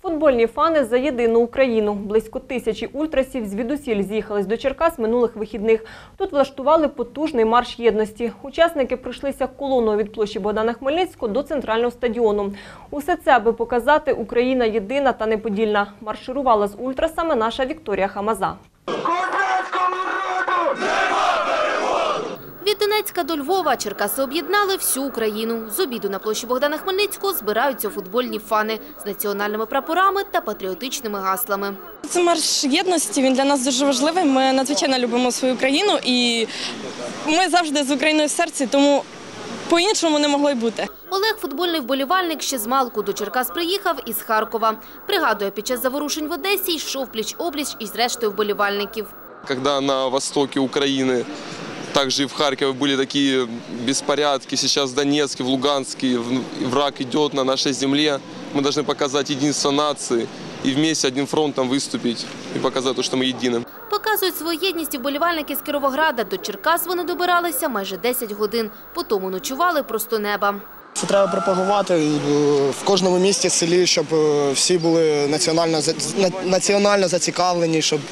Футбольні фани за єдину Україну. Близько 1000 ультрасів звідусіль з'їхались до Черкас минулих вихідних. Тут влаштували потужний марш єдності. Учасники пройшлися колоною від площі Богдана Хмельницького до центрального стадіону. Усе це, аби показати «Україна єдина та неподільна». Марширувала з ультрасами наша Вікторія Хамаза. Від Донецька до Львова Черкаси об'єднали всю Україну. З обіду на площі Богдана Хмельницького збираються футбольні фани з національними прапорами та патріотичними гаслами. Це марш єдності, він для нас дуже важливий. Ми надзвичайно любимо свою країну і ми завжди з Україною в серці, тому по-іншому не могло й бути. Олег – футбольний вболівальник, ще змалку до Черкас приїхав із Харкова. Пригадує, під час заворушень в Одесі йшов пліч-опліч із рештою вболівальників. Когда на востоке Украины, также и в Харькове были такие беспорядки, сейчас в Донецке, в Луганске враг идет на нашей земле, мы должны показать единство нации и вместе одним фронтом выступить и показать, что мы едины. Показують свою єдність вболівальники з Кіровограда. До Черкас вони добиралися майже 10 годин. Потім ночували просто неба. Це треба пропагувати в кожному місті, селі, щоб всі були національно зацікавлені, щоб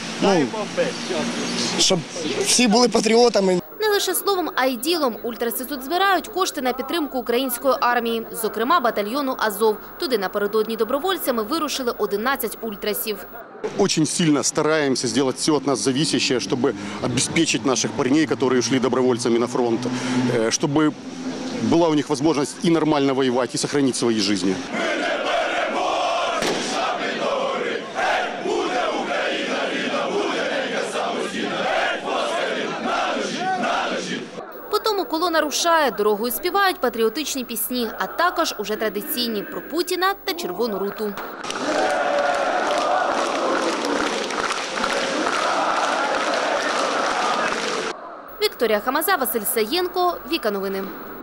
всі були патріотами. Не лише словом, а й ділом. Ультраси тут збирають кошти на підтримку української армії, зокрема батальйону «Азов». Туди напередодні добровольцями вирушили 11 ультрасів. Очень сильно стараемся сделать все от нас зависящее, чтобы обеспечить наших парней, которые ушли добровольцами на фронт, чтобы была у них возможность и нормально воевать, и сохранить свои жизни. Потім колона рушає, дорогою співають патріотичні пісні, а також уже традиційні про Путіна та Червону руту. Вікторія Хамаза, Василь Саєнко, Віка Новини.